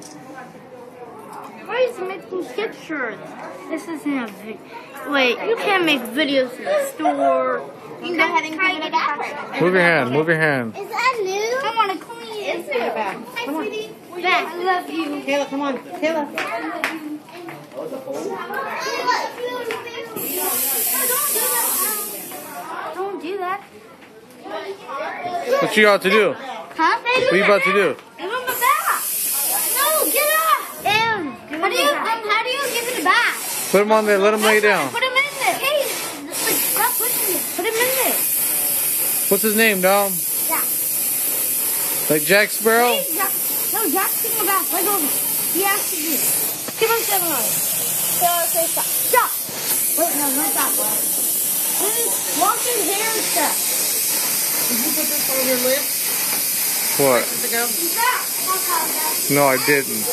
Why is he making pictures? This isn't a video. Wait, you can't make videos in the store. You can go ahead and clean it back. Move your hand. Move your hand. Is that new? I want to clean it. Is it? Back. Hi, sweetie. Back. I love you. Kayla, come on. Kayla. Don't do that. What you got to do? Huh? What you about to do? Give him it back. No, get up. How do you give it back? Put him on there. Let him lay down. Put him in there. Hey, stop pushing it. Put him in there. What's his name, Dom? Jack. Like Jack Sparrow? Hey, Jack. No, Jack's taking it back. Let go of it. He has to do it. Give him 7 on it. So, say stop. Stop. Wait, no, not stop. Wash his hair and stuff. Did you put this on your lip? What? Years ago? No, I didn't.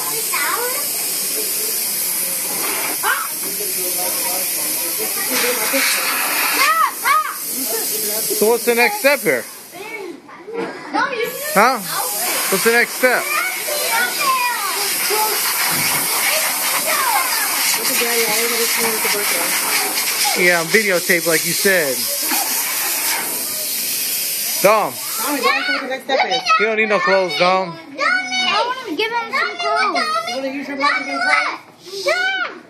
So what's the next step here? Huh? What's the next step? Daddy, I already came with the birthday. Yeah, videotape like you said. Dom, Mommy, what do you think the next step is? you don't need no clothes, Dom. I want to give him some clothes. You want to use your mom to get clothes? Dad!